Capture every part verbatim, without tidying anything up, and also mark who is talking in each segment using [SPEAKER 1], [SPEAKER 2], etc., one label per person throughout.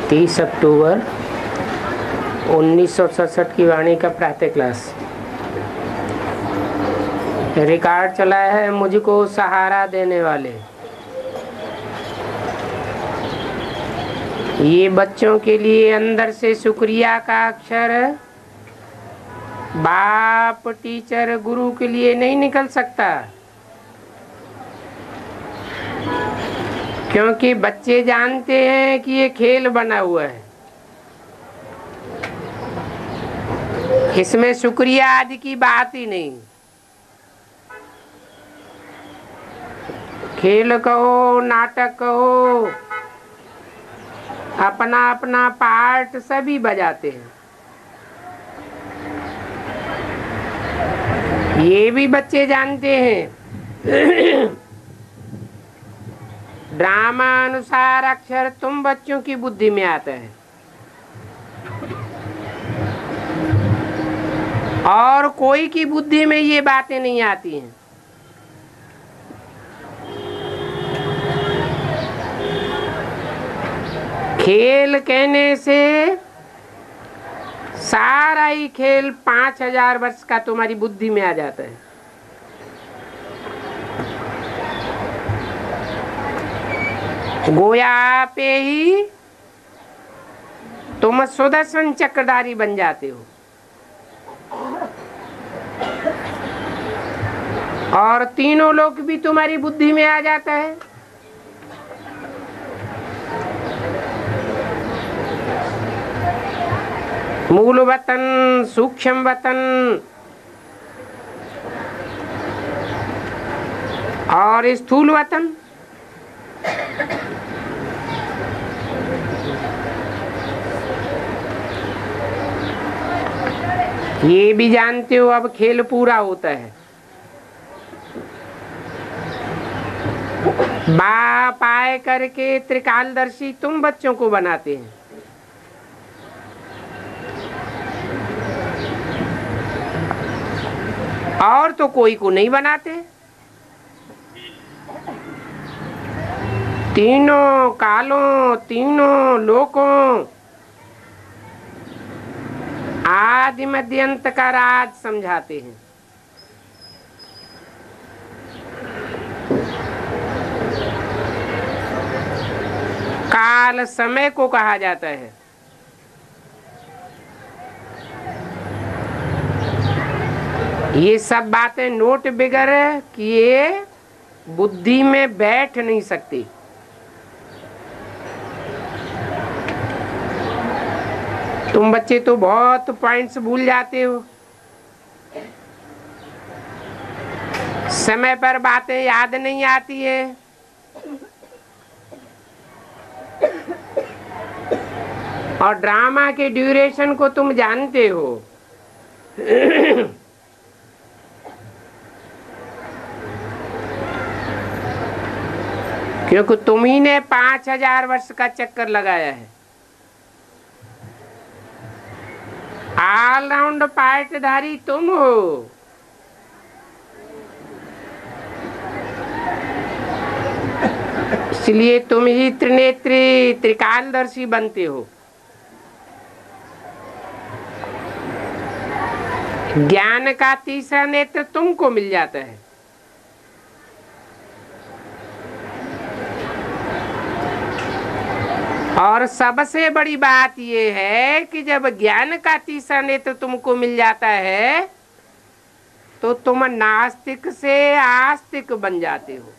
[SPEAKER 1] तीस अक्टूबर उन्नीस सौ सड़सठ की वाणी का प्रातः क्लास। रिकॉर्ड चला है मुझको सहारा देने वाले। ये बच्चों के लिए अंदर से शुक्रिया का अक्षर बाप टीचर गुरु के लिए नहीं निकल सकता, क्योंकि बच्चे जानते हैं कि ये खेल बना हुआ है, इसमें शुक्रिया आदि की बात ही नहीं। खेल कहो नाटक कहो, अपना अपना पार्ट सभी बजाते हैं। ये भी बच्चे जानते हैं ड्रामा अनुसार अक्षर तुम बच्चों की बुद्धि में आता है और कोई की बुद्धि में ये बातें नहीं आती हैं। खेल कहने से सारा ही खेल पांच हजार वर्ष का तुम्हारी बुद्धि में आ जाता है। गोया पे ही तुम सुदर्शन चक्रधारी बन जाते हो और तीनों लोग भी तुम्हारी बुद्धि में आ जाता है। मूल वतन, सूक्ष्म वतन और स्थूल वतन। ये भी जानते हो अब खेल पूरा होता है। बाप आए करके त्रिकालदर्शी तुम बच्चों को बनाते हैं। और तो कोई को नहीं बनाते। तीनों कालों, तीनों लोकों, आदि मध्य अंत का राज समझाते हैं। काल समय को कहा जाता है। ये सब बातें नोट बिगर किए बुद्धि में बैठ नहीं सकती। तुम बच्चे तो बहुत पॉइंट्स भूल जाते हो, समय पर बातें याद नहीं आती है। और ड्रामा के ड्यूरेशन को तुम जानते हो क्योंकि तुम ही ने पांच हजार वर्ष का चक्कर लगाया है। ऑल राउंड पार्टधारी तुम हो। इसलिए तुम ही त्रिनेत्री त्रिकालदर्शी बनते हो। ज्ञान का तीसरा नेत्र तुमको मिल जाता है। और सबसे बड़ी बात यह है कि जब ज्ञान का तीसरा नेत्र तुमको मिल जाता है तो तुम नास्तिक से आस्तिक बन जाते हो।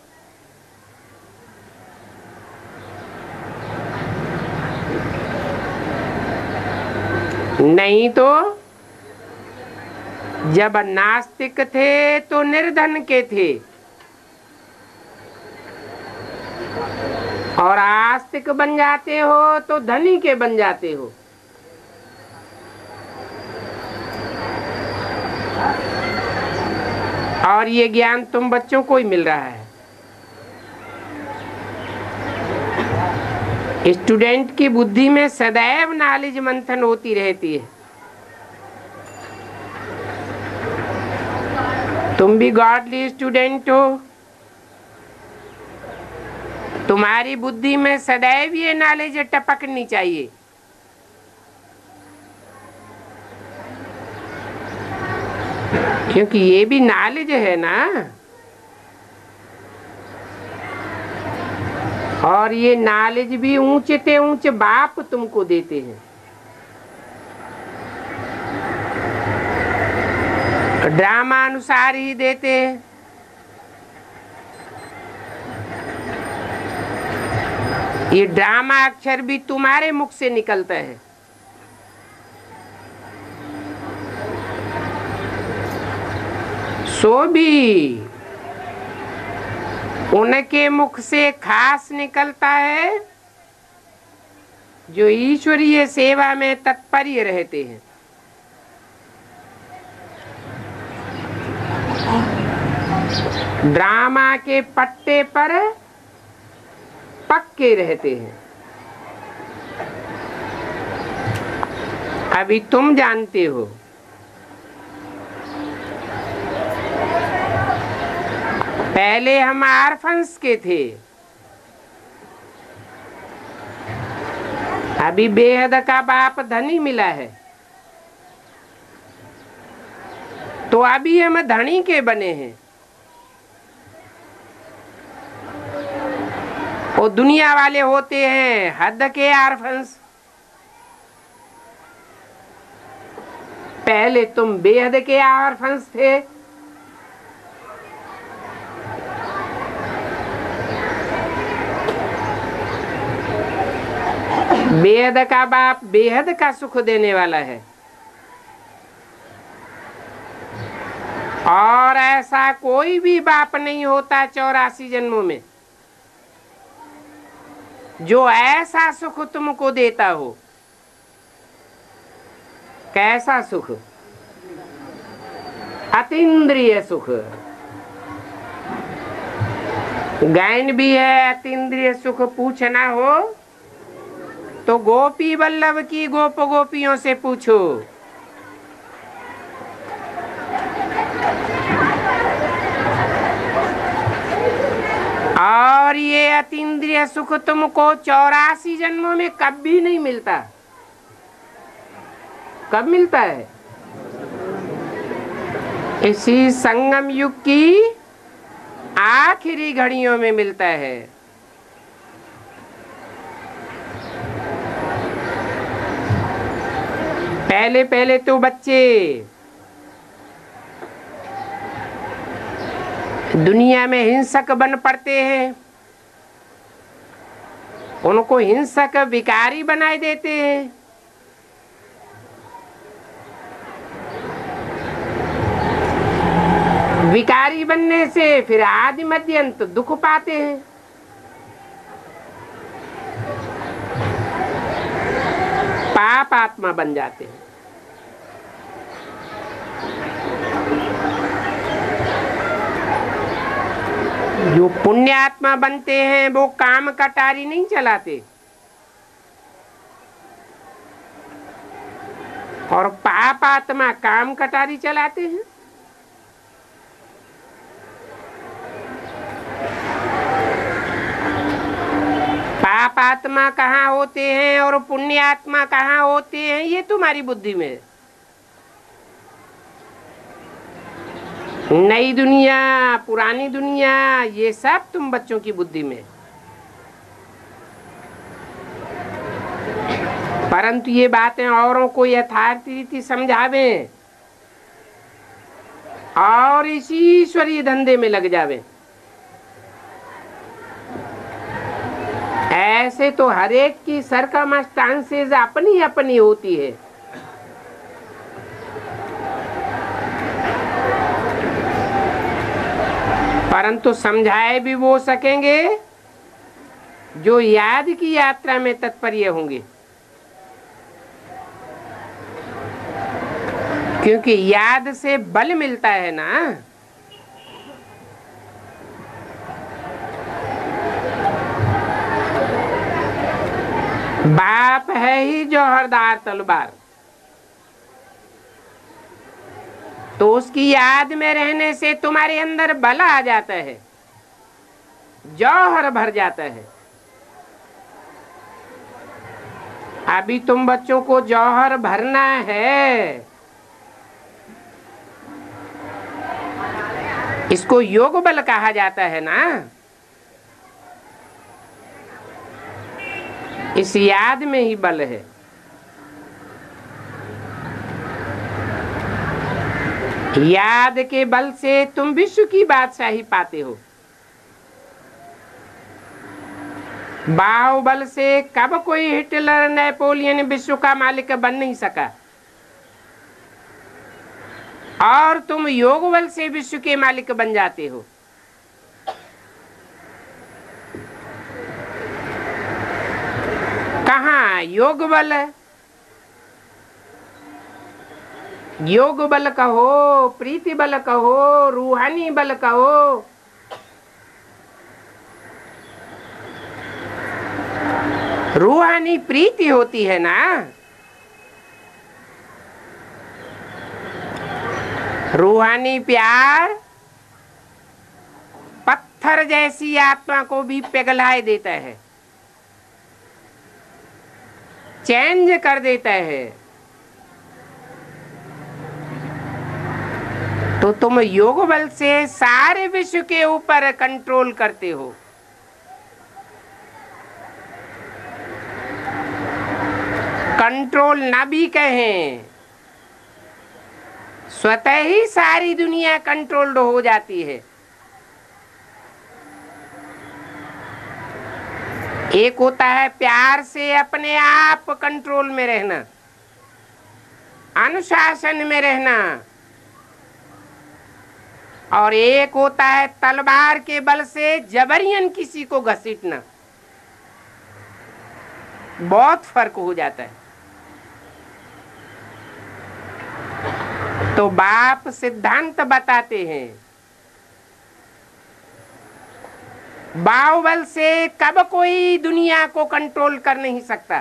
[SPEAKER 1] नहीं तो जब नास्तिक थे तो निर्धन के थे और आस्तिक बन जाते हो तो धनी के बन जाते हो। और ये ज्ञान तुम बच्चों को ही मिल रहा है। स्टूडेंट की बुद्धि में सदैव नॉलेज मंथन होती रहती है। तुम भी गॉडली स्टूडेंट हो, तुम्हारी बुद्धि में सदैव ये नॉलेज टपकनी चाहिए क्योंकि ये भी नॉलेज है ना, और ये नॉलेज भी ऊंचे ते ऊंचे बाप तुमको देते हैं। ड्रामा अनुसार ही देते हैं। ये ड्रामा अक्षर भी तुम्हारे मुख से निकलता है। सो भी उनके मुख से खास निकलता है जो ईश्वरीय सेवा में तत्पर रहते हैं। ड्रामा के पट्टे पर पक्के रहते हैं। अभी तुम जानते हो, पहले हम आर्फन्स के थे, अभी बेहद का बाप धनी मिला है, तो अभी हम धनी के बने हैं। वो दुनिया वाले होते हैं हद के आर्फन्स। पहले तुम बेहद के आर्फन्स थे। बेहद का बाप बेहद का सुख देने वाला है, और ऐसा कोई भी बाप नहीं होता चौरासी जन्मों में जो ऐसा सुख तुमको देता हो। कैसा सुख? अतीन्द्रिय सुख। गायन भी है अतीन्द्रिय सुख। पूछना हो तो गोपी वल्लभ की गोप गोपियों से पूछो। और ये अतीन्द्रिय सुख तुमको चौरासी जन्मों में कभी नहीं मिलता। कब मिलता है? इसी संगम युग की आखिरी घड़ियों में मिलता है। पहले पहले तो बच्चे दुनिया में हिंसक बन पड़ते हैं, उनको हिंसक विकारी बनाए देते हैं। विकारी बनने से फिर आदि मध्य अंत दुख पाते हैं। पाप आत्मा बन जाते हैं। जो पुण्यात्मा बनते हैं वो काम कटारी नहीं चलाते, और पाप आत्मा काम कटारी चलाते हैं। पाप आत्मा कहाँ होते हैं और पुण्य आत्मा कहाँ होते हैं, ये तुम्हारी बुद्धि में है। नई दुनिया, पुरानी दुनिया, ये सब तुम बच्चों की बुद्धि में। परंतु ये बातें औरों को यथार्थ रीति समझावें और इसी ईश्वरीय धंधे में लग जावे। ऐसे तो हरेक की सर्कमस्टांसेस अपनी अपनी होती है। परंतु समझाए भी वो सकेंगे जो याद की यात्रा में तत्पर्य होंगे, क्योंकि याद से बल मिलता है ना। बाप है ही जौहरदार तलवार, तो उसकी याद में रहने से तुम्हारे अंदर बल आ जाता है, जौहर भर जाता है। अभी तुम बच्चों को जौहर भरना है। इसको योग बल कहा जाता है ना। इस याद में ही बल है। याद के बल से तुम विश्व की बादशाही पाते हो। बाहुबल से कब कोई हिटलर नेपोलियन विश्व का मालिक बन नहीं सका, और तुम योग बल से विश्व के मालिक बन जाते हो। कहाँ योग बल? योग बल कहो, प्रीति बल कहो, रूहानी बल कहो, रूहानी प्रीति होती है ना। रूहानी प्यार पत्थर जैसी आत्मा को भी पिघलाए देता है, चेंज कर देता है। तो तुम योग बल से सारे विश्व के ऊपर कंट्रोल करते हो। कंट्रोल ना भी कहें, स्वतः ही सारी दुनिया कंट्रोल्ड हो जाती है। एक होता है प्यार से अपने आप कंट्रोल में रहना, अनुशासन में रहना, और एक होता है तलवार के बल से जबरियन किसी को घसीटना। बहुत फर्क हो जाता है। तो बाप सिद्धांत बताते हैं, बाहुबल से कब कोई दुनिया को कंट्रोल कर नहीं सकता।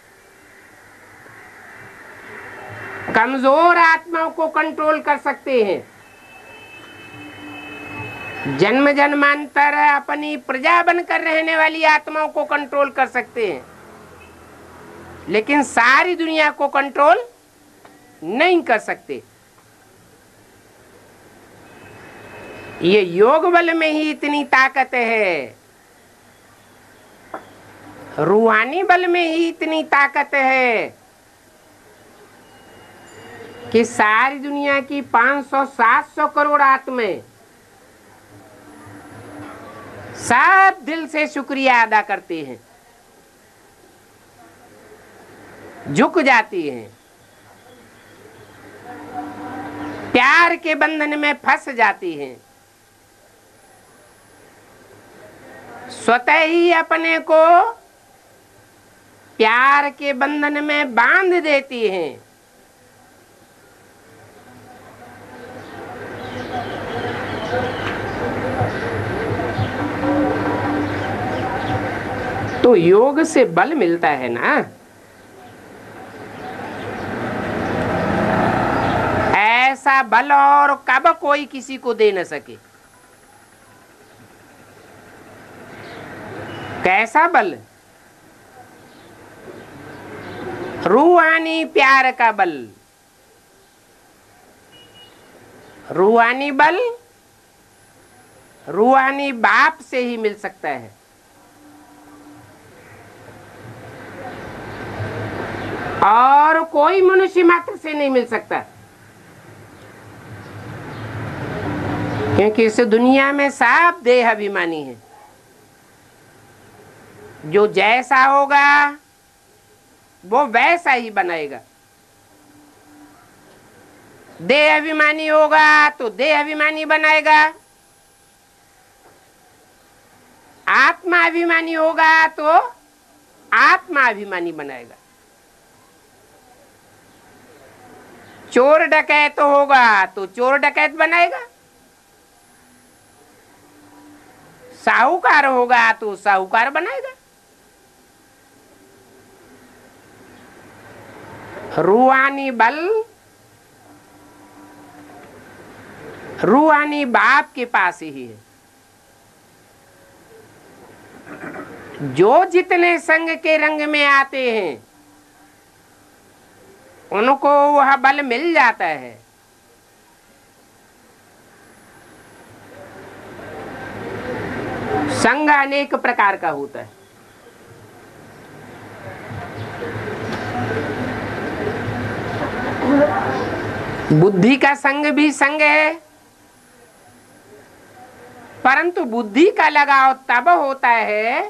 [SPEAKER 1] कमजोर आत्माओं को कंट्रोल कर सकते हैं, जन्म जन्मांतर अपनी प्रजा बनकर रहने वाली आत्माओं को कंट्रोल कर सकते हैं, लेकिन सारी दुनिया को कंट्रोल नहीं कर सकते। ये योग बल में ही इतनी ताकत है, रूहानी बल में ही इतनी ताकत है कि सारी दुनिया की पाँच सौ सात सौ करोड़ आत्माएं सब दिल से शुक्रिया अदा करते हैं, झुक जाती हैं, प्यार के बंधन में फंस जाती हैं, स्वतः ही अपने को प्यार के बंधन में बांध देती हैं। तो योग से बल मिलता है ना। ऐसा बल और कब कोई किसी को दे न सके। कैसा बल? रूहानी प्यार का बल। रूहानी बल रूहानी बाप से ही मिल सकता है। और कोई मनुष्य मात्र से नहीं मिल सकता, क्योंकि इस दुनिया में सब देह अभिमानी है। जो जैसा होगा वो वैसा ही बनाएगा। देह अभिमानी होगा तो देह अभिमानी बनाएगा, आत्मा अभिमानी होगा तो आत्मा अभिमानी बनाएगा। चोर डकैत होगा तो चोर डकैत बनाएगा, साहूकार होगा तो साहूकार बनाएगा। रूहानी बल रूहानी बाप के पास ही है। जो जितने संग के रंग में आते हैं उनको वह बल मिल जाता है। संग अनेक प्रकार का होता है। बुद्धि का संग भी संग है, परंतु बुद्धि का लगाव तब होता है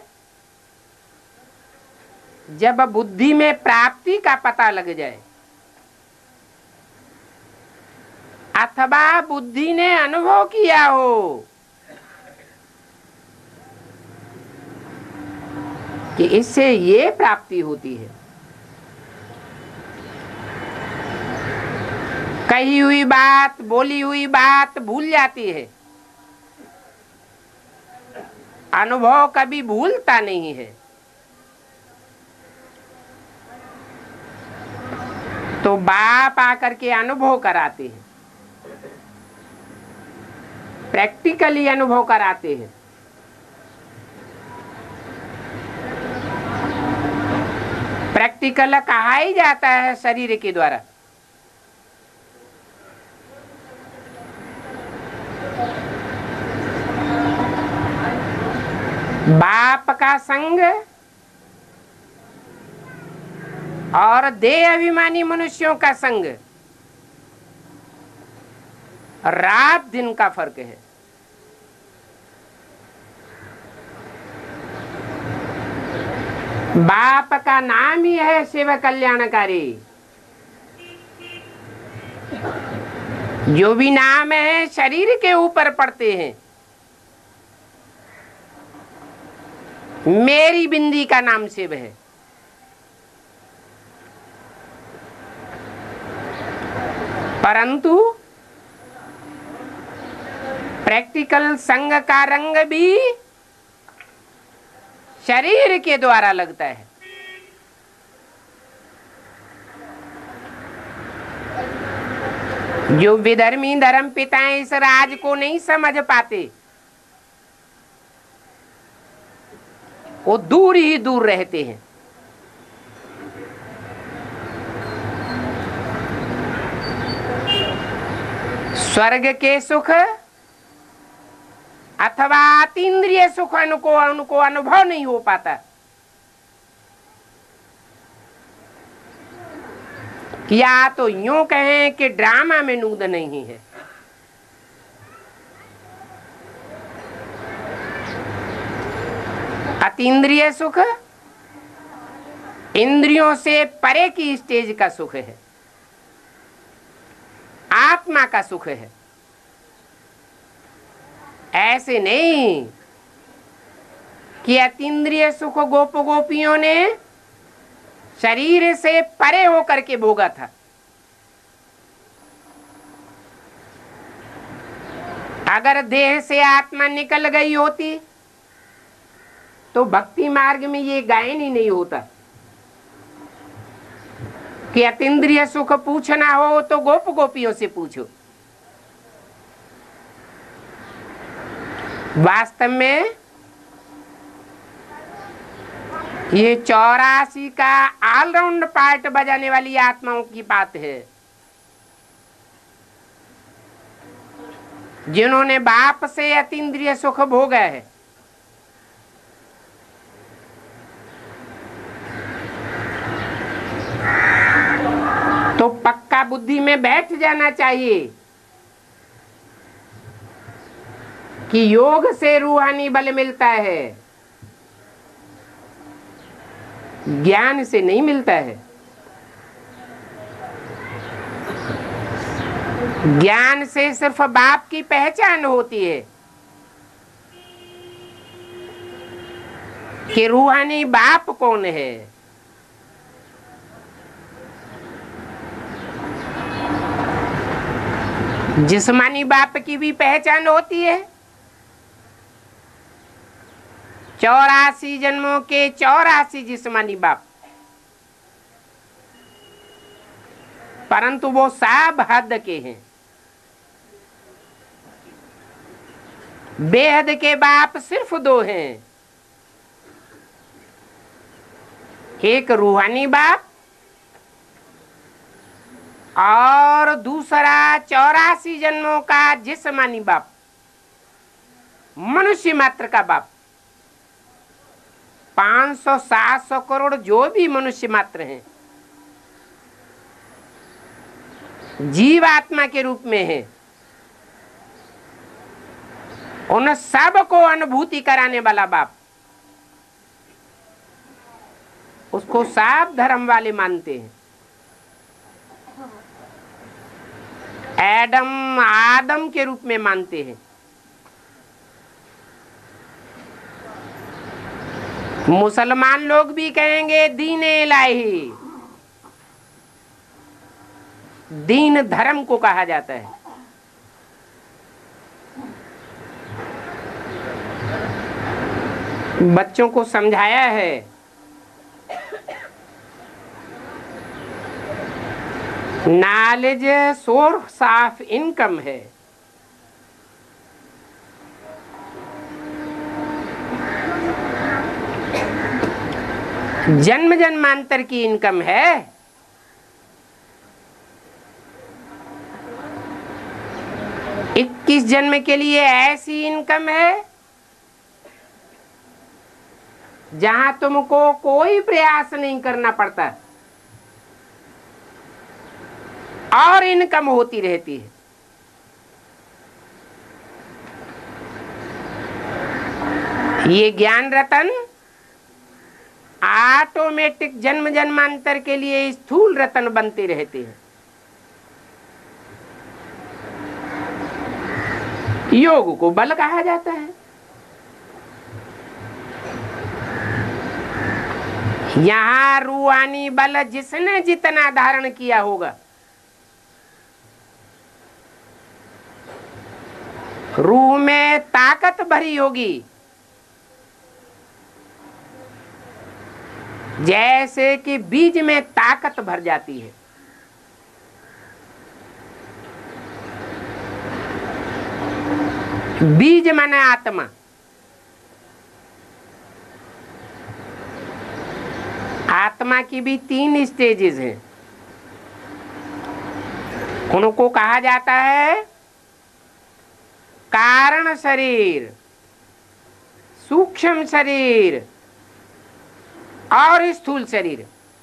[SPEAKER 1] जब बुद्धि में प्राप्ति का पता लग जाए, अथवा बुद्धि ने अनुभव किया हो कि इससे ये प्राप्ति होती है। कही हुई बात, बोली हुई बात भूल जाती है, अनुभव कभी भूलता नहीं है। तो बाप आकर के अनुभव कराते हैं, प्रैक्टिकली अनुभव कराते हैं। प्रैक्टिकल कहा ही जाता है शरीर के द्वारा। बाप का संग और देह अभिमानी मनुष्यों का संग रात दिन का फर्क है। बाप का नाम ही है शिव कल्याणकारी। जो भी नाम है शरीर के ऊपर पड़ते हैं। मेरी बिंदी का नाम शिव है। परंतु प्रैक्टिकल संग का रंग भी शरीर के द्वारा लगता है। जो विधर्मी धर्म पिताएं इस राज को नहीं समझ पाते, वो दूर ही दूर रहते हैं। स्वर्ग के सुख अथवा अतीन्द्रिय सुख उनको उनको अनुभव नहीं हो पाता। या तो यूं कहें कि ड्रामा में नूद नहीं है। अतीन्द्रिय सुख इंद्रियों से परे की स्टेज का सुख है, आत्मा का सुख है। ऐसे नहीं कि अतीन्द्रिय सुख गोप गोपियों ने शरीर से परे होकर के भोगा था। अगर देह से आत्मा निकल गई होती तो भक्ति मार्ग में ये गायन ही नहीं होता कि अतीन्द्रिय सुख पूछना हो तो गोप गोपियों से पूछो। वास्तव में ये चौरासी का ऑलराउंड पार्ट बजाने वाली आत्माओं की बात है, जिन्होंने बाप से अतीन्द्रिय सुख भोगा है। तो पक्का बुद्धि में बैठ जाना चाहिए कि योग से रूहानी बल मिलता है, ज्ञान से नहीं मिलता है। ज्ञान से सिर्फ बाप की पहचान होती है कि रूहानी बाप कौन है। जिस्मानी बाप की भी पहचान होती है। चौरासी जन्मों के चौरासी जिस्मानी बाप, परंतु वो सब हद के हैं। बेहद के बाप सिर्फ दो हैं, एक रूहानी बाप और दूसरा चौरासी जन्मों का जिस्मानी बाप, मनुष्य मात्र का बाप। पाँच सौ सात सौ करोड़ जो भी मनुष्य मात्र हैं, जीवात्मा के रूप में है, उन सब को अनुभूति कराने वाला बाप, उसको सब धर्म वाले मानते हैं। एडम आदम के रूप में मानते हैं। मुसलमान लोग भी कहेंगे दीन इलाही, दीन धर्म को कहा जाता है। बच्चों को समझाया है नॉलेज सोर्स ऑफ इनकम है। जन्म जन्मांतर की इनकम है। इक्कीस जन्म के लिए ऐसी इनकम है जहां तुमको कोई प्रयास नहीं करना पड़ता और इनकम होती रहती है। ये ज्ञान रतन ऑटोमेटिक जन्म जन्मांतर के लिए स्थूल रतन बनते रहते हैं। योग को बल कहा जाता है। यहां रूहानी बल जिसने जितना धारण किया होगा, रूह में ताकत भरी होगी, जैसे कि बीज में ताकत भर जाती है। बीज माने आत्मा। आत्मा की भी तीन स्टेजेस हैं। उनको कहा जाता है कारण शरीर, सूक्ष्म शरीर और स्थूल शरीर।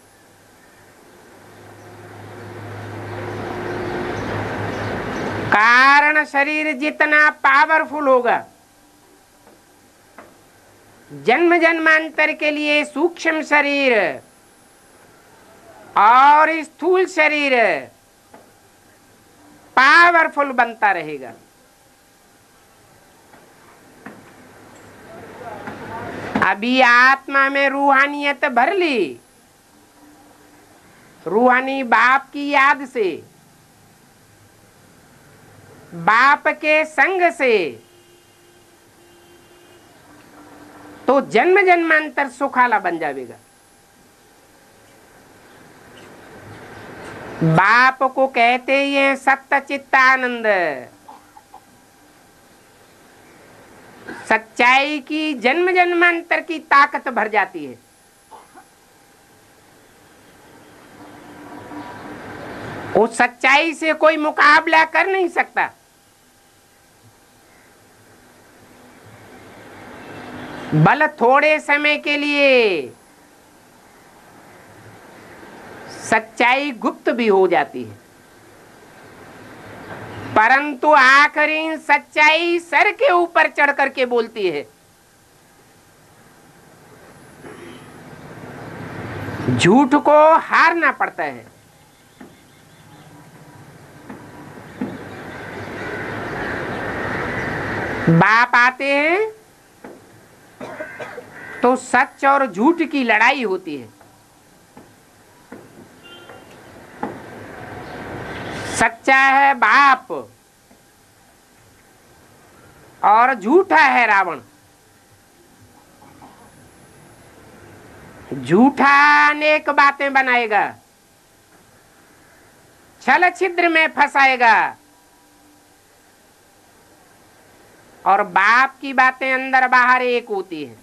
[SPEAKER 1] कारण शरीर जितना पावरफुल होगा, जन्म जन्मांतर के लिए सूक्ष्म शरीर और स्थूल शरीर पावरफुल बनता रहेगा। अभी आत्मा में रूहानियत भर ली, रूहानी बाप की याद से, बाप के संग से, तो जन्म जन्मांतर सुखाला बन जाएगा। बाप को कहते ही है सत्य चित्तानंद। सच्चाई की जन्म जन्मांतर की ताकत भर जाती है। उस सच्चाई से कोई मुकाबला कर नहीं सकता। बल थोड़े समय के लिए सच्चाई गुप्त भी हो जाती है, परंतु आखिरी सच्चाई सर के ऊपर चढ़ करके बोलती है। झूठ को हारना पड़ता है। बाप आते हैं तो सच और झूठ की लड़ाई होती है। सच्चा है बाप और झूठा है रावण। झूठा अनेक बातें बनाएगा, छल छिद्र में फंसाएगा, और बाप की बातें अंदर बाहर एक होती है।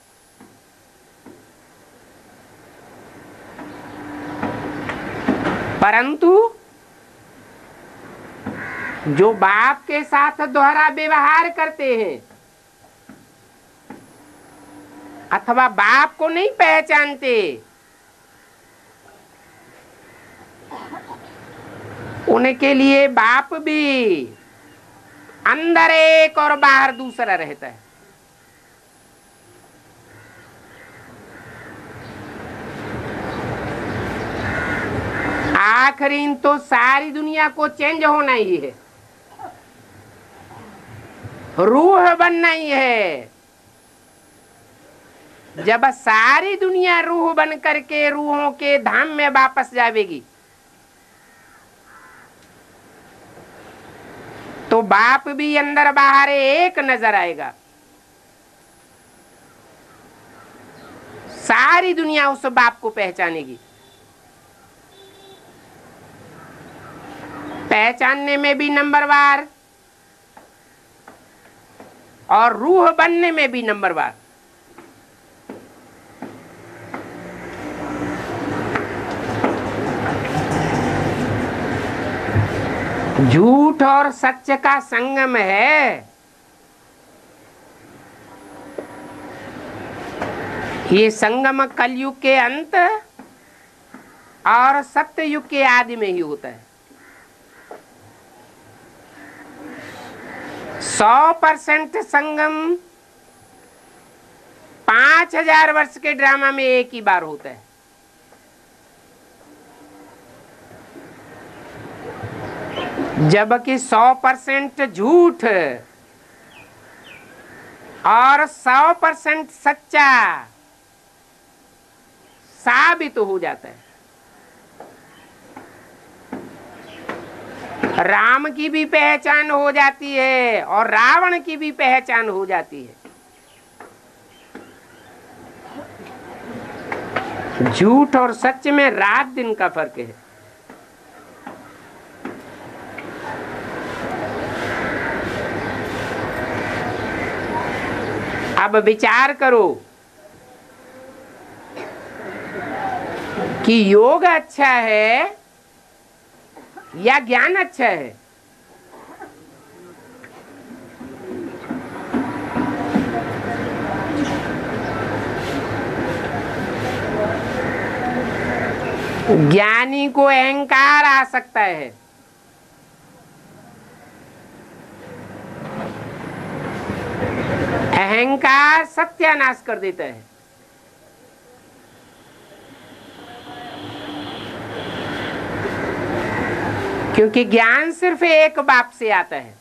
[SPEAKER 1] परंतु जो बाप के साथ दोहरा व्यवहार करते हैं, अथवा बाप को नहीं पहचानते, उनके लिए बाप भी अंदर एक और बाहर दूसरा रहता है। आखिरी तो सारी दुनिया को चेंज होना ही है, रूह बनना ही है। जब सारी दुनिया रूह बन करके रूहों के धाम में वापस जाएगी तो बाप भी अंदर बाहर एक नजर आएगा। सारी दुनिया उस बाप को पहचानेगी। पहचानने में भी नंबरवार और रूह बनने में भी नंबरवार। झूठ और सच का संगम है। ये संगम कलयुग के अंत और सत्य युग के आदि में ही होता है। सौ परसेंट संगम पांच हजार वर्ष के ड्रामा में एक ही बार होता है। जबकि सौ परसेंट झूठ और सौ परसेंट सच्चा साबित हो जाता है। राम की भी पहचान हो जाती है और रावण की भी पहचान हो जाती है। झूठ और सच में रात दिन का फर्क है। अब विचार करो कि योग अच्छा है या ज्ञान अच्छा है। ज्ञानी को अहंकार आ सकता है, अहंकार सत्यानाश कर देता है। क्योंकि ज्ञान सिर्फ एक बाप से आता है।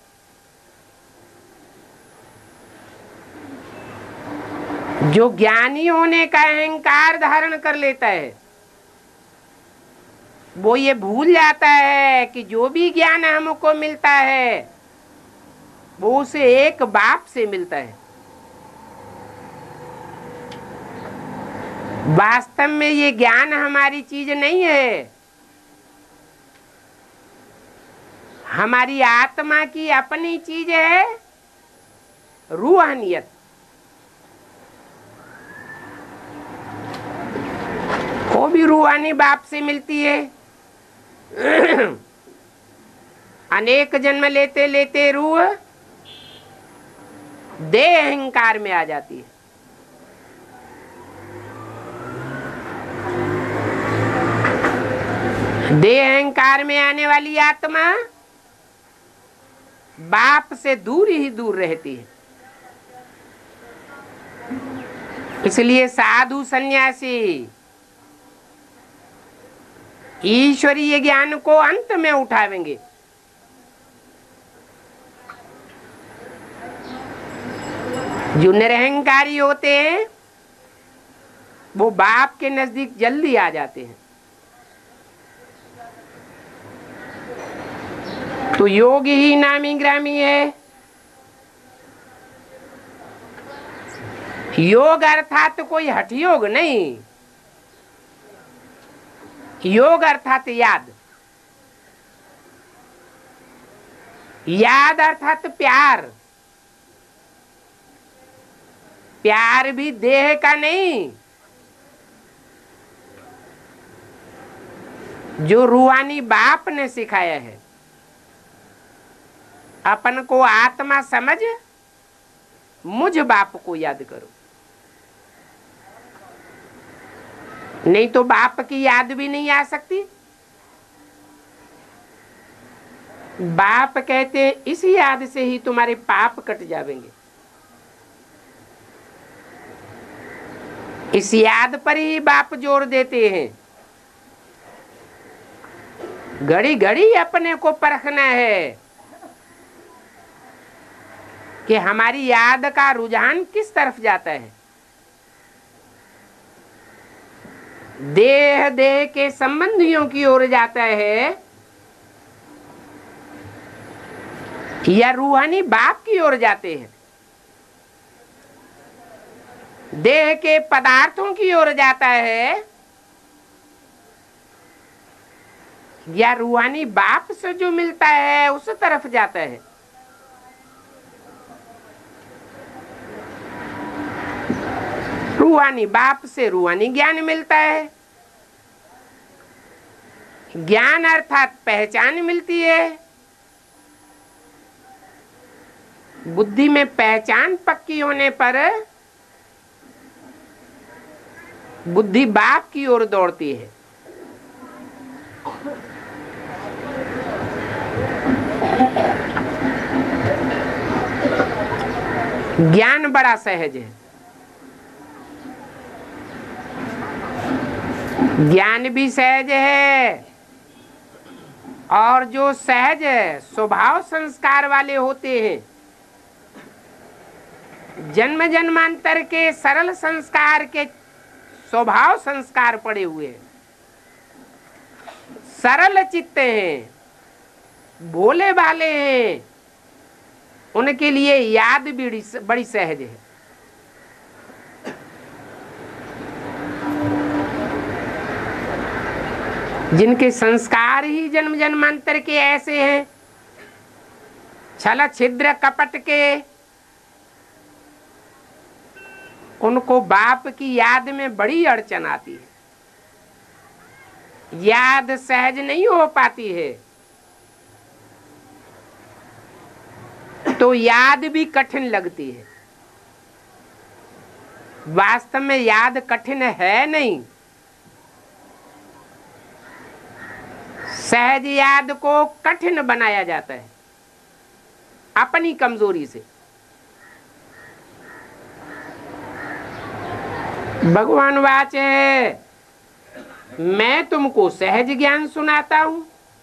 [SPEAKER 1] जो ज्ञानी होने का अहंकार धारण कर लेता है वो ये भूल जाता है कि जो भी ज्ञान हमको मिलता है वो उसे एक बाप से मिलता है। वास्तव में ये ज्ञान हमारी चीज नहीं है, हमारी आत्मा की अपनी चीज है, रूहानियत। वो भी रूहानी बाप से मिलती है। अनेक जन्म लेते लेते रूह देह अहंकार में आ जाती है। देह अहंकार में आने वाली आत्मा बाप से दूर ही दूर रहती है। इसलिए साधु सन्यासी ईश्वरीय ज्ञान को अंत में उठावेंगे। जो निरहंकारी होते हैं वो बाप के नजदीक जल्दी आ जाते हैं। तो योग ही नामी ग्रामी है। योग अर्थात तो कोई हठ योग नहीं, योग अर्थात याद। याद अर्थात प्यार। प्यार भी देह का नहीं, जो रूहानी बाप ने सिखाया है। अपन को आत्मा समझ मुझ बाप को याद करो। नहीं तो बाप की याद भी नहीं आ सकती। बाप कहते हैं इस याद से ही तुम्हारे पाप कट जाएंगे। इस याद पर ही बाप जोर देते हैं। घड़ी घड़ी अपने को परखना है कि हमारी याद का रुझान किस तरफ जाता है। देह देह के संबंधियों की ओर जाता है या रूहानी बाप की ओर जाते हैं। देह के पदार्थों की ओर जाता है या रूहानी बाप से जो मिलता है उस तरफ जाता है। रूहानी बाप से रूहानी ज्ञान मिलता है। ज्ञान अर्थात पहचान मिलती है। बुद्धि में पहचान पक्की होने पर बुद्धि बाप की ओर दौड़ती है। ज्ञान बड़ा सहज है। ज्ञान भी सहज है और जो सहज स्वभाव संस्कार वाले होते हैं, जन्म जन्मांतर के सरल संस्कार के स्वभाव संस्कार पड़े हुए हैं, सरल चित्त हैं, भोले भाले हैं, उनके लिए याद भी बड़ी सहज है। जिनके संस्कार ही जन्म जन्मांतर के ऐसे हैं, छल छिद्र कपट के, उनको बाप की याद में बड़ी अड़चन आती है। याद सहज नहीं हो पाती है तो याद भी कठिन लगती है। वास्तव में याद कठिन है नहीं। सहज याद को कठिन बनाया जाता है अपनी कमजोरी से। भगवान वाच है, मैं तुमको सहज ज्ञान सुनाता हूं।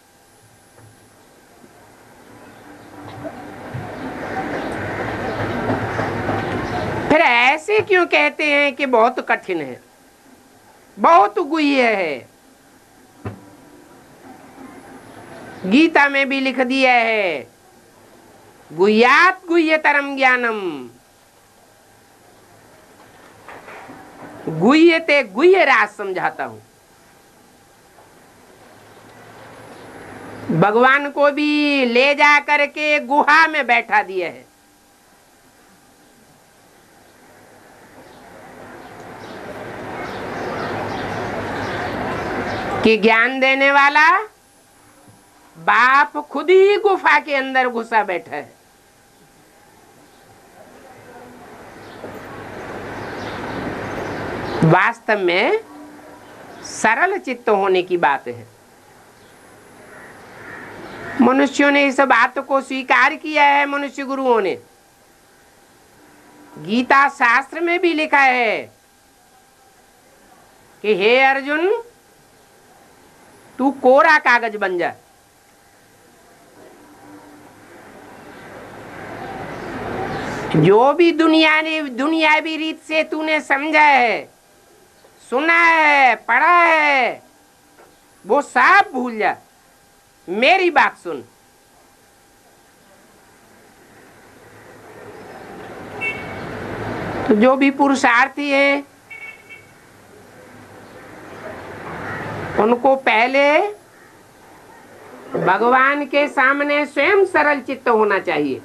[SPEAKER 1] फिर ऐसे क्यों कहते हैं कि बहुत कठिन है, बहुत गुह्य है? गीता में भी लिख दिया है, गुह्यात गुह्यतरम ज्ञानम। गुह्य ते गुह्य राज समझाता हूं। भगवान को भी ले जा करके गुहा में बैठा दिया है। कि ज्ञान देने वाला बाप खुद ही गुफा के अंदर घुसा बैठा है। वास्तव में सरल चित्त होने की बात है। मनुष्यों ने इस बात को स्वीकार किया है। मनुष्य गुरुओं ने गीता शास्त्र में भी लिखा है कि हे अर्जुन, तू कोरा कागज बन जा। जो भी दुनिया ने दुनियावी रीत से तूने समझा है, सुना है, पढ़ा है, वो सब भूल जा। मेरी बात सुन। तो जो भी पुरुषार्थी हैं, उनको पहले भगवान के सामने स्वयं सरल चित्त होना चाहिए।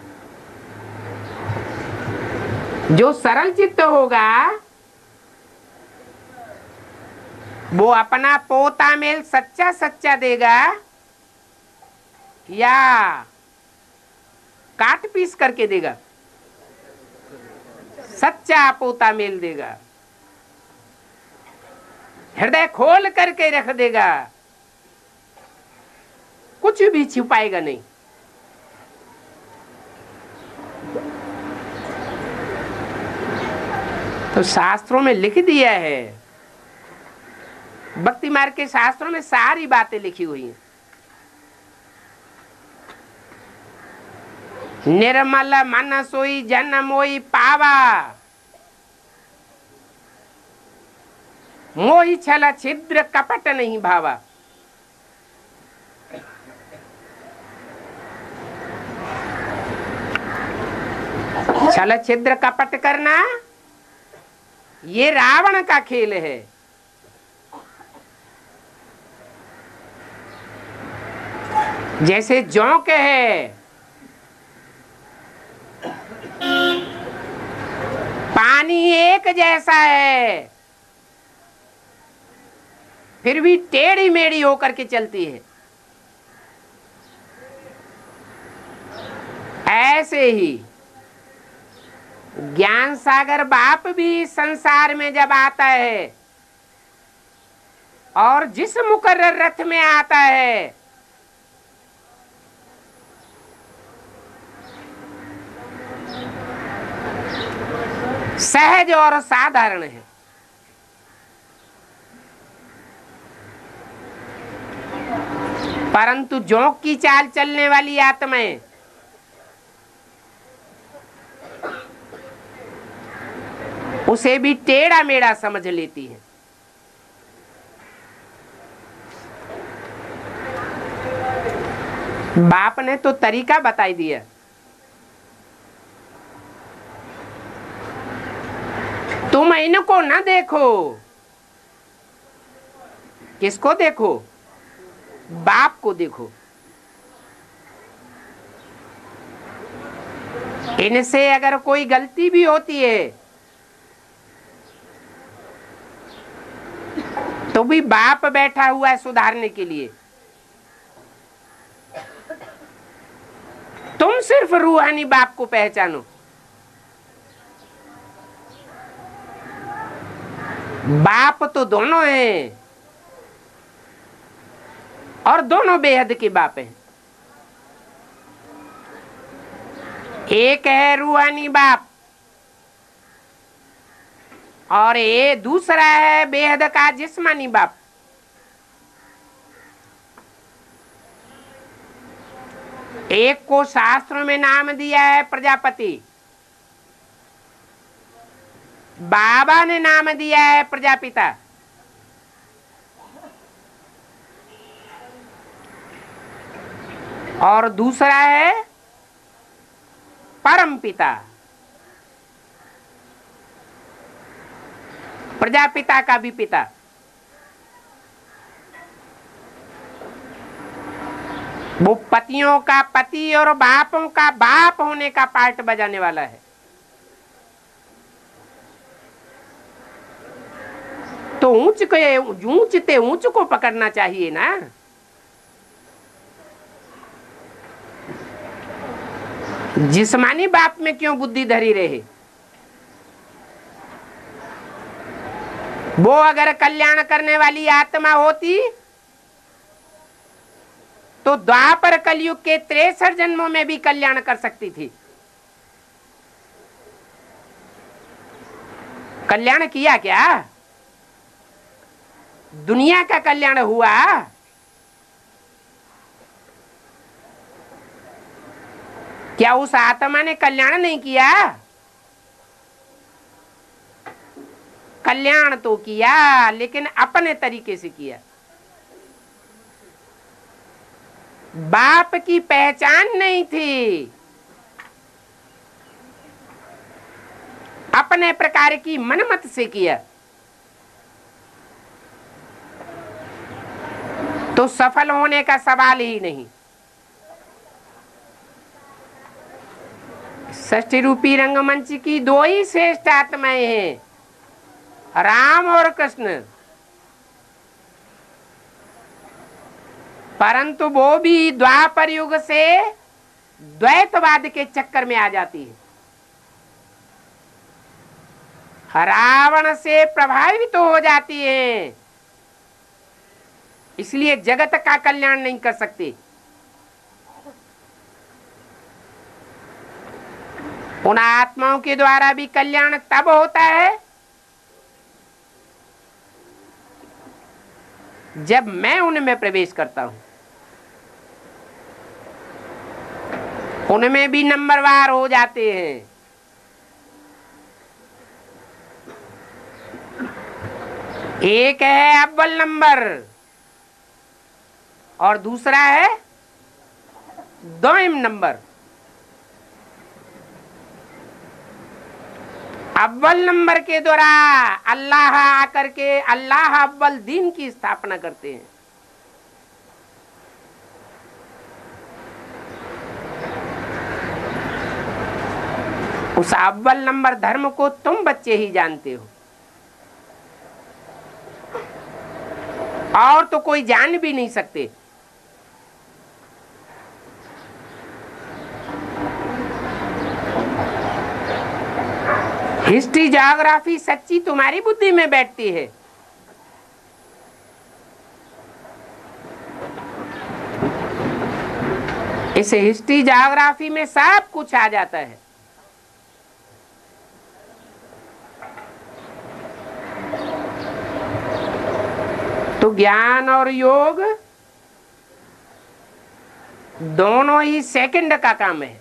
[SPEAKER 1] जो सरल चित्त होगा वो अपना पोता मेल सच्चा सच्चा देगा या काट पीस करके देगा? सच्चा पोता मेल देगा। हृदय खोल करके रख देगा, कुछ भी छुपाएगा नहीं। तो शास्त्रों में लिख दिया है, भक्ति मार्ग के शास्त्रों में सारी बातें लिखी हुई हैं। निर्मल मन सोई जन मोई पावा, मोहि छल छिद्र कपट नहीं भावा। छल छिद्र कपट करना ये रावण का खेल है। जैसे जोंक है, पानी एक जैसा है, फिर भी टेढ़ी मेढ़ी होकर के चलती है। ऐसे ही ज्ञान सागर बाप भी संसार में जब आता है और जिस मुकर्रर रथ में आता है, सहज और साधारण है। परंतु जोंक की चाल चलने वाली आत्माएं उसे भी टेढ़ा मेढ़ा समझ लेती है। बाप ने तो तरीका बताई दिया। तुम इनको न देखो। किसको देखो? बाप को देखो। इनसे अगर कोई गलती भी होती है तो भी बाप बैठा हुआ है सुधारने के लिए। तुम सिर्फ रूहानी बाप को पहचानो। बाप तो दोनों हैं और दोनों बेहद के बाप हैं। एक है रूहानी बाप और ये दूसरा है बेहद का जिस्मानी बाप। एक को शास्त्रों में नाम दिया है प्रजापति, बाबा ने नाम दिया है प्रजापिता। और दूसरा है परम पिता। प्रजापिता का भी पिता। वो पतियों का पति और बापों का बाप होने का पार्ट बजाने वाला है। तो ऊंच के ऊंचते ऊंच को पकड़ना चाहिए ना। जिस्मानी बाप में क्यों बुद्धि धरी रहे? वो अगर कल्याण करने वाली आत्मा होती तो द्वापर कलयुग के तिरसठ जन्मों में भी कल्याण कर सकती थी। कल्याण किया क्या? दुनिया का कल्याण हुआ। क्या उस आत्मा ने कल्याण नहीं किया? कल्याण तो किया, लेकिन अपने तरीके से किया। बाप की पहचान नहीं थी, अपने प्रकार की मनमत से किया। तो सफल होने का सवाल ही नहीं। षष्ठी रूपी रंगमंच की दो ही श्रेष्ठ आत्माएं हैं, राम और कृष्ण। परंतु वो भी द्वापर युग से द्वैतवाद के चक्कर में आ जाती है। रावण से प्रभावित तो हो जाती है, इसलिए जगत का कल्याण नहीं कर सकते। उन आत्माओं के द्वारा भी कल्याण तब होता है जब मैं उनमें प्रवेश करता हूं। उनमें भी नंबरवार हो जाते हैं। एक है अव्वल नंबर और दूसरा है दोयम नंबर। अव्वल नंबर के द्वारा अल्लाह आकर के अल्लाह अव्वल दीन की स्थापना करते हैं। उस अव्वल नंबर धर्म को तुम बच्चे ही जानते हो, और तो कोई जान भी नहीं सकते। हिस्ट्री ज्योग्राफी सच्ची तुम्हारी बुद्धि में बैठती है। इस हिस्ट्री ज्योग्राफी में सब कुछ आ जाता है। तो ज्ञान और योग दोनों ही सेकंड का काम है।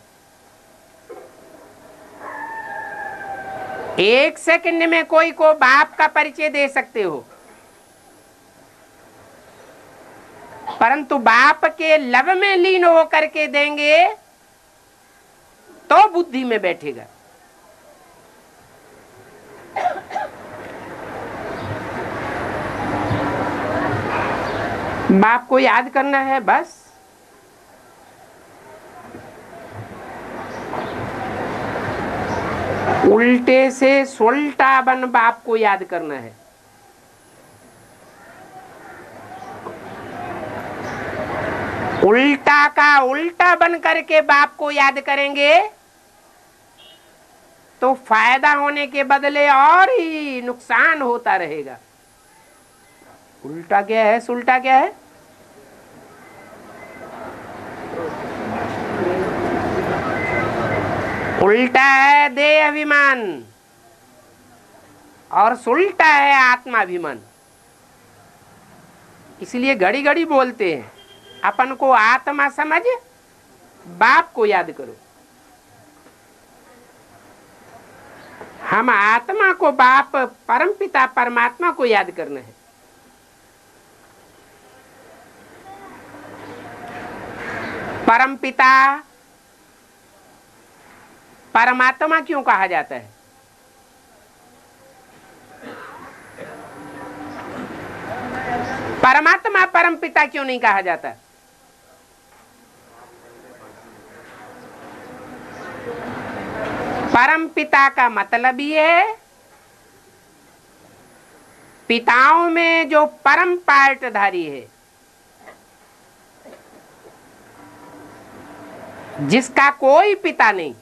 [SPEAKER 1] एक सेकंड में कोई को बाप का परिचय दे सकते हो, परंतु बाप के लव में लीन होकर के देंगे तो बुद्धि में बैठेगा। बाप को याद करना है बस। उल्टे से सुल्टा बन बाप को याद करना है। उल्टा का उल्टा बन करके बाप को याद करेंगे तो फायदा होने के बदले और ही नुकसान होता रहेगा। उल्टा क्या है, सुल्टा क्या है? उल्टा है देह अभिमान और सुल्टा है आत्माभिमान। इसलिए घड़ी घड़ी बोलते हैं अपन को आत्मा समझ बाप को याद करो। हम आत्मा को बाप परमपिता परमात्मा को याद करना है। परमपिता परमात्मा क्यों कहा जाता है? परमात्मा परमपिता क्यों नहीं कहा जाता? परमपिता का मतलब ये है पिताओं में जो परम पार्टधारी है, जिसका कोई पिता नहीं,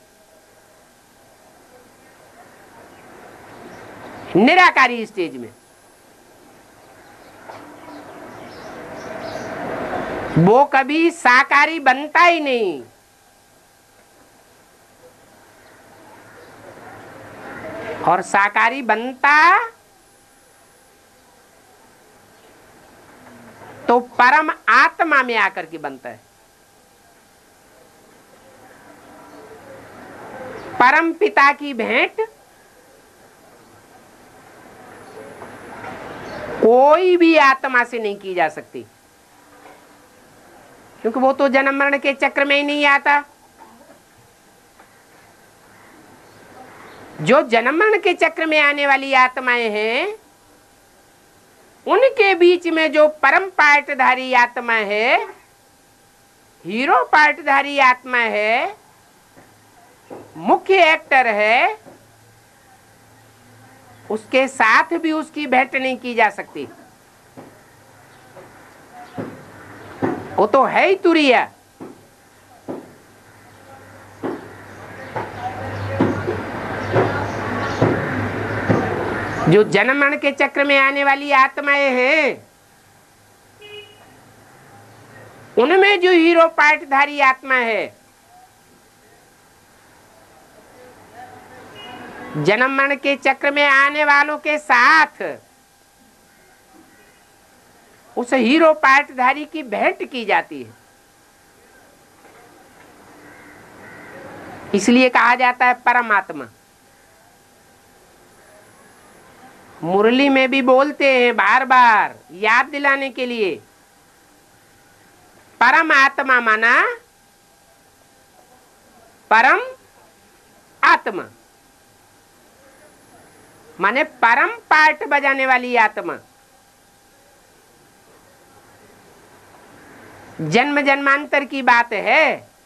[SPEAKER 1] निराकारी स्टेज में, वो कभी साकारी बनता ही नहीं। और साकारी बनता तो परम आत्मा में आकर के बनता है। परम पिता की भेंट कोई भी आत्मा से नहीं की जा सकती, क्योंकि वो तो जन्म मरण के चक्र में ही नहीं आता। जो जन्म मरण के चक्र में आने वाली आत्माएं हैं, उनके बीच में जो परम पार्टधारी आत्मा है, हीरो पार्टधारी आत्मा है, मुख्य एक्टर है, उसके साथ भी उसकी भेंट नहीं की जा सकती। वो तो है ही तुरिया। जो जन्म मरण के चक्र में आने वाली आत्माएं हैं, उनमें जो हीरो पार्टधारी आत्मा है, जन्म मरण के चक्र में आने वालों के साथ उस हीरो पार्टधारी की भेंट की जाती है। इसलिए कहा जाता है परमात्मा। मुरली में भी बोलते हैं बार बार याद दिलाने के लिए, परम आत्मा माना परम आत्मा, माने परम पार्ट बजाने वाली आत्मा। जन्म जन्मांतर की बात है,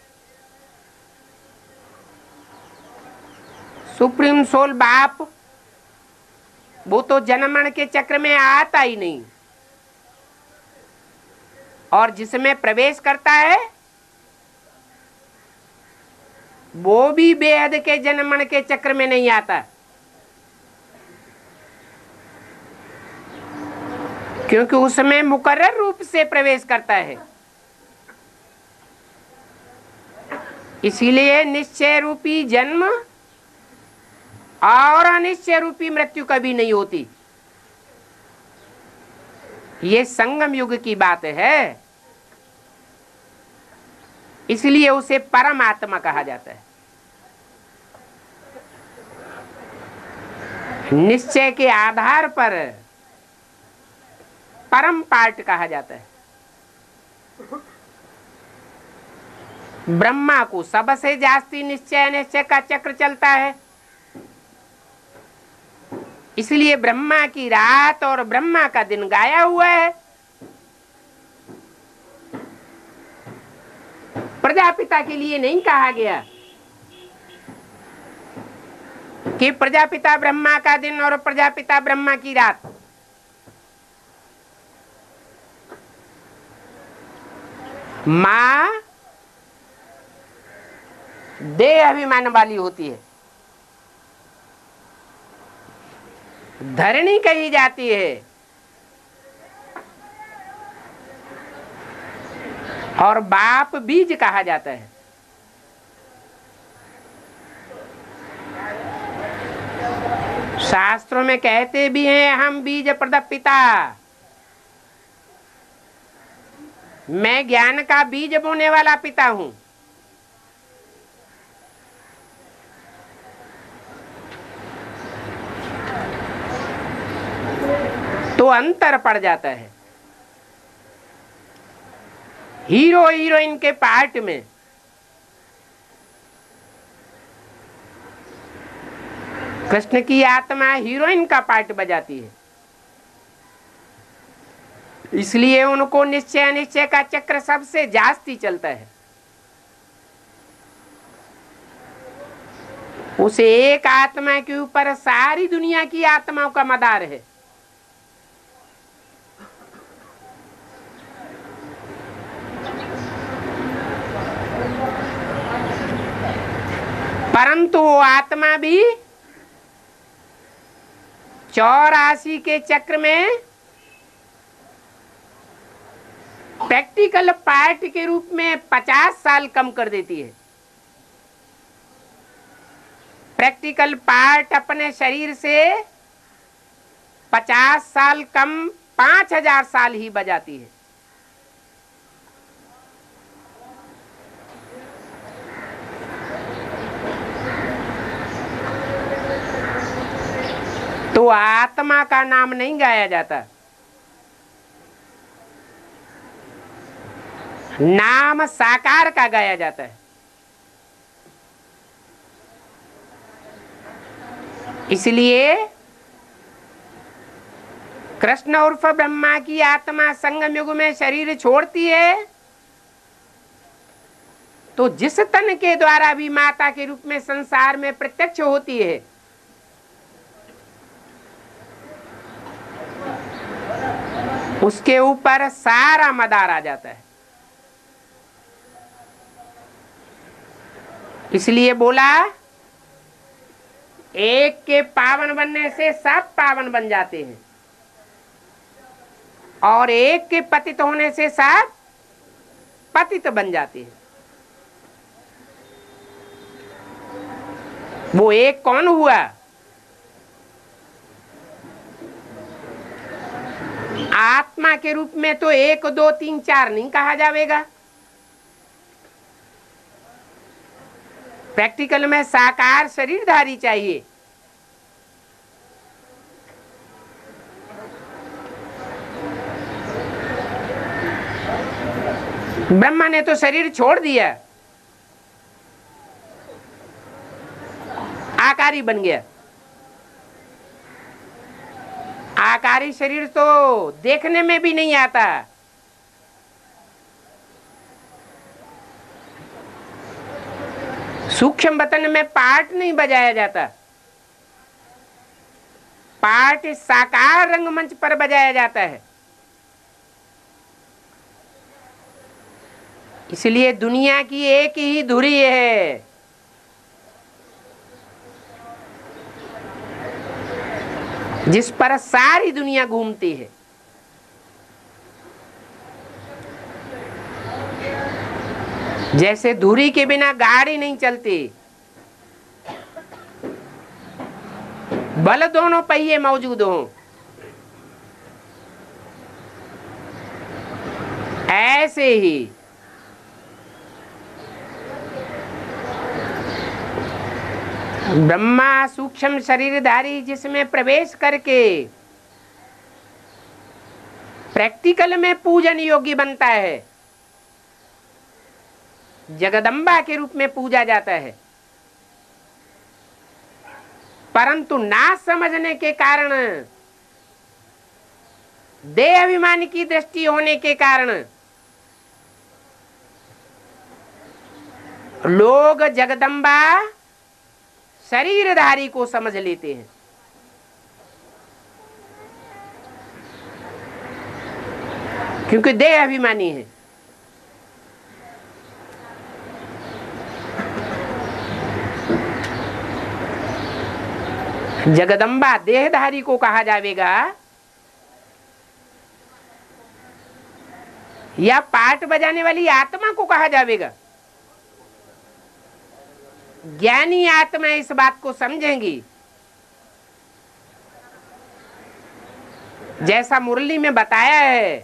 [SPEAKER 1] सुप्रीम सोल बाप वो तो जन्म मरण के चक्र में आता ही नहीं, और जिसमें प्रवेश करता है वो भी बेहद के जन्म मरण के चक्र में नहीं आता, क्योंकि उसमें मुकर्रर रूप से प्रवेश करता है। इसीलिए निश्चय रूपी जन्म और अनिश्चय रूपी मृत्यु कभी नहीं होती। ये संगम युग की बात है, इसलिए उसे परमात्मा कहा जाता है। निश्चय के आधार पर परम पार्ट कहा जाता है। ब्रह्मा को सबसे जास्ती निश्चय निश्चय का चक्र चलता है, इसलिए ब्रह्मा की रात और ब्रह्मा का दिन गाया हुआ है। प्रजापिता के लिए नहीं कहा गया कि प्रजापिता ब्रह्मा का दिन और प्रजापिता ब्रह्मा की रात। मां देह अभिमान वाली होती है, धरणी कही जाती है, और बाप बीज कहा जाता है। शास्त्रों में कहते भी हैं हम बीज प्रदप पिता, मैं ज्ञान का बीज बोने वाला पिता हूं। तो अंतर पड़ जाता है हीरो हीरोइन के पार्ट में। कृष्ण की आत्मा हीरोइन का पार्ट बजाती है, इसलिए उनको निश्चय अनिश्चय का चक्र सबसे जास्ती चलता है। उस एक आत्मा के ऊपर सारी दुनिया की आत्माओं का मदार है। परंतु वो आत्मा भी चौरासी के चक्र में प्रैक्टिकल पार्ट के रूप में पचास साल कम कर देती है। प्रैक्टिकल पार्ट अपने शरीर से पचास साल कम पांच हजार साल ही बजाती है। तो आत्मा का नाम नहीं गाया जाता, नाम साकार का गाया जाता है। इसलिए कृष्ण उर्फ ब्रह्मा की आत्मा संगम युग में शरीर छोड़ती है तो जिस तन के द्वारा भी माता के रूप में संसार में प्रत्यक्ष होती है, उसके ऊपर सारा मदार आ जाता है। इसलिए बोला एक के पावन बनने से सब पावन बन जाते हैं, और एक के पतित होने से सब पतित बन जाते हैं। वो एक कौन हुआ? आत्मा के रूप में तो एक दो तीन चार नहीं कहा जाएगा। प्रैक्टिकल में साकार शरीरधारी चाहिए। ब्रह्मा ने तो शरीर छोड़ दिया, आकारी बन गया। आकारी शरीर तो देखने में भी नहीं आता। सूक्ष्म बतन में पार्ट नहीं बजाया जाता, पार्ट साकार रंगमंच पर बजाया जाता है। इसलिए दुनिया की एक ही धुरी है, जिस पर सारी दुनिया घूमती है। जैसे धुरी के बिना गाड़ी नहीं चलती, बल दोनों पहिए मौजूद हों, ऐसे ही ब्रह्मा सूक्ष्म शरीरधारी जिसमें प्रवेश करके प्रैक्टिकल में पूजन योग्य बनता है, जगदम्बा के रूप में पूजा जाता है। परंतु ना समझने के कारण, देह अभिमान की दृष्टि होने के कारण लोग जगदम्बा शरीरधारी को समझ लेते हैं। क्योंकि देह अभिमानी है। जगदम्बा देहधारी को कहा जाएगा या पाठ बजाने वाली आत्मा को कहा जाएगा? ज्ञानी आत्मा इस बात को समझेंगी। जैसा मुरली में बताया है,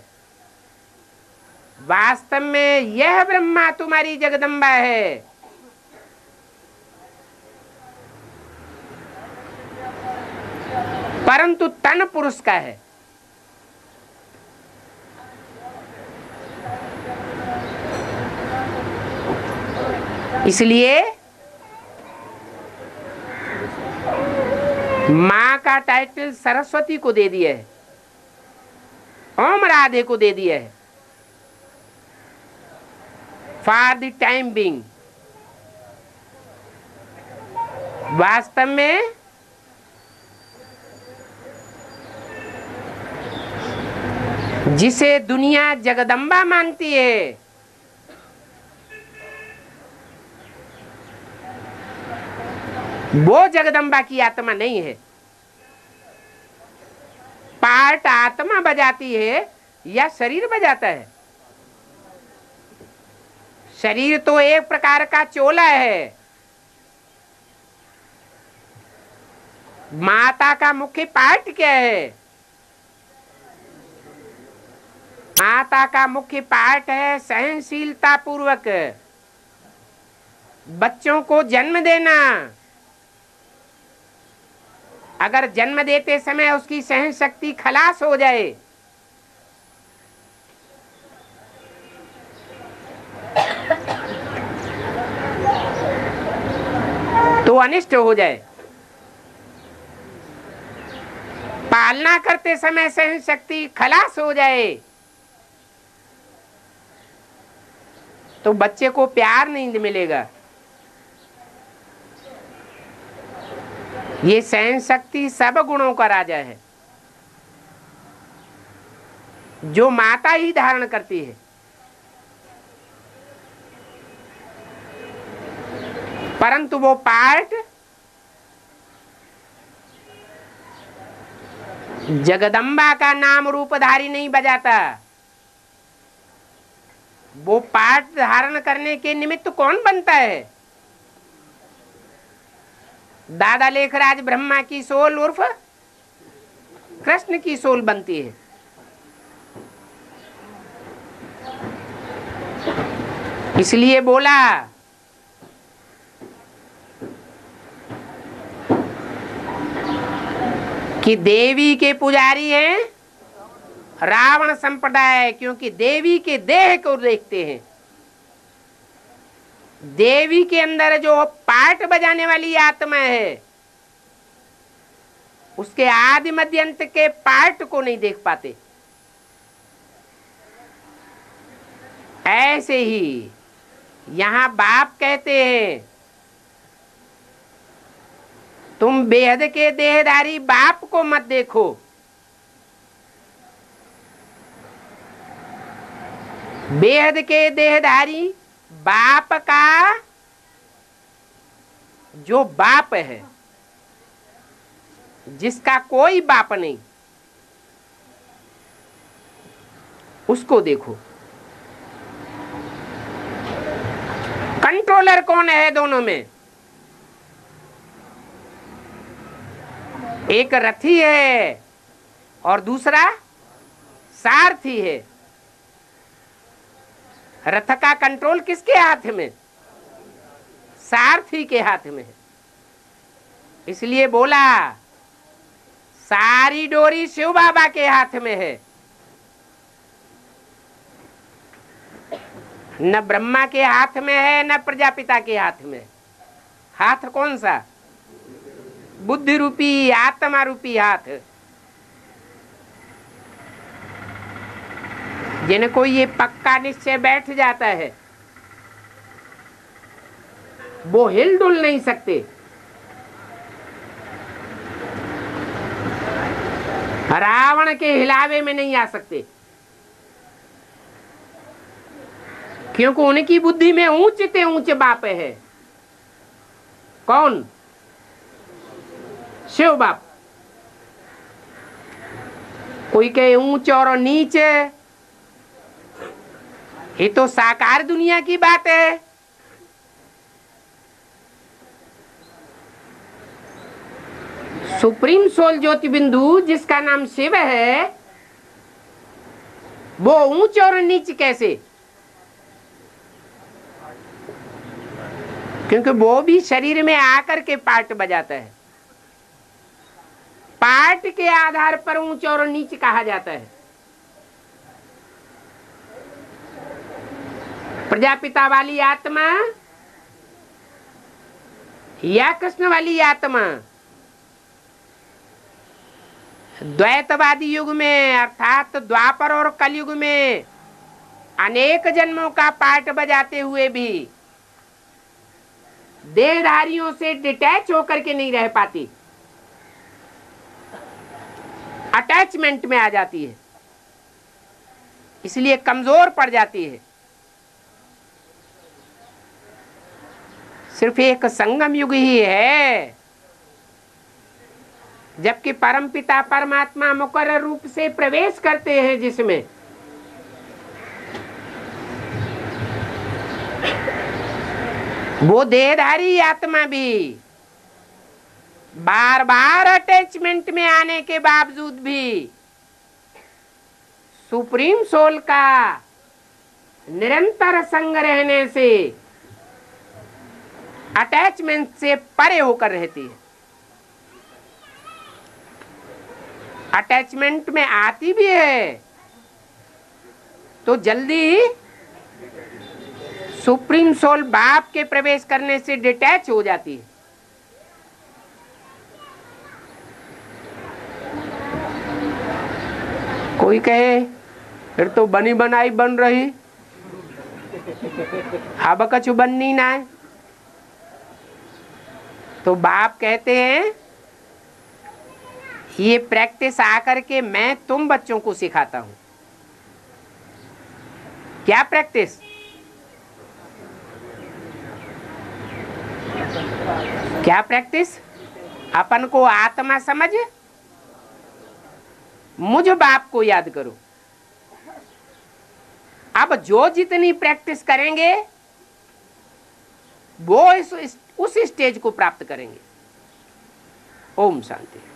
[SPEAKER 1] वास्तव में यह ब्रह्मा तुम्हारी जगदम्बा है। परंतु तन पुरुष का है। इसलिए मां का टाइटल सरस्वती को दे दिया है, ओम राधे को दे दिया है, फॉर द टाइम बीइंग। वास्तव में जिसे दुनिया जगदम्बा मानती है, वो जगदम्बा की आत्मा नहीं है। पार्ट आत्मा बजाती है या शरीर बजाता है? शरीर तो एक प्रकार का चोला है। माता का मुख्य पार्ट क्या है? माता का मुख्य पार्ट है सहनशीलता पूर्वक बच्चों को जन्म देना। अगर जन्म देते समय उसकी सहन शक्ति खलास हो जाए तो अनिष्ट हो जाए। पालना करते समय सहन शक्ति खलास हो जाए तो बच्चे को प्यार नहीं मिलेगा। ये सहन शक्ति सब गुणों का राजा है, जो माता ही धारण करती है। परंतु वो पार्ट जगदम्बा का नाम रूपधारी नहीं बजाता। वो पाठ धारण करने के निमित्त कौन बनता है? दादा लेखराज ब्रह्मा की सोल उर्फ कृष्ण की सोल बनती है। इसलिए बोला कि देवी के पुजारी हैं रावण संप्रदाय, क्योंकि देवी के देह को देखते हैं। देवी के अंदर जो पाठ बजाने वाली आत्मा है उसके आदि मध्य अंत के पाठ को नहीं देख पाते। ऐसे ही यहां बाप कहते हैं तुम बेहद के देहधारी बाप को मत देखो, बेहद के देहधारी बाप का जो बाप है, जिसका कोई बाप नहीं, उसको देखो। कंट्रोलर कौन है दोनों में? एक रथी है और दूसरा सारथी है। रथ का कंट्रोल किसके हाथ में? सारथी के हाथ में है। इसलिए बोला सारी डोरी शिव बाबा के हाथ में है, न ब्रह्मा के हाथ में है न प्रजापिता के हाथ में। हाथ कौन सा? बुद्धि रूपी आत्मा रूपी हाथ। जिनको ये पक्का निश्चय बैठ जाता है वो हिल डुल नहीं सकते। रावण के हिलावे में नहीं आ सकते, क्योंकि उनकी बुद्धि में ऊंच ते ऊंच बाप है। कौन? शिव बाप। कोई कहे ऊंच और नीचे, ये तो साकार दुनिया की बात है। सुप्रीम सोल ज्योति बिंदु जिसका नाम शिव है वो ऊंच और नीच कैसे? क्योंकि वो भी शरीर में आकर के पार्ट बजाता है। पार्ट के आधार पर ऊंच और नीच कहा जाता है। प्रजापिता वाली आत्मा या कृष्ण वाली आत्मा द्वैतवादी युग में अर्थात द्वापर और कलयुग में अनेक जन्मों का पार्ट बजाते हुए भी देहधारियों से डिटैच होकर के नहीं रह पाती, अटैचमेंट में आ जाती है, इसलिए कमजोर पड़ जाती है। सिर्फ एक संगम युग ही है जबकि परमपिता परमात्मा मुकर्रर रूप से प्रवेश करते हैं, जिसमें वो देहधारी आत्मा भी बार बार अटैचमेंट में आने के बावजूद भी सुप्रीम सोल का निरंतर संग रहने से अटैचमेंट से परे होकर रहती है। अटैचमेंट में आती भी है तो जल्दी सुप्रीम सोल बाप के प्रवेश करने से डिटैच हो जाती है। कोई कहे फिर तो बनी बनाई बन रही, अब कछु बननी ना है। तो बाप कहते हैं ये प्रैक्टिस आकर के मैं तुम बच्चों को सिखाता हूं। क्या प्रैक्टिस? क्या प्रैक्टिस? अपन को आत्मा समझ मुझ बाप को याद करो। अब जो जितनी प्रैक्टिस करेंगे वो इस, इस उस स्टेज को प्राप्त करेंगे। ओम शांति।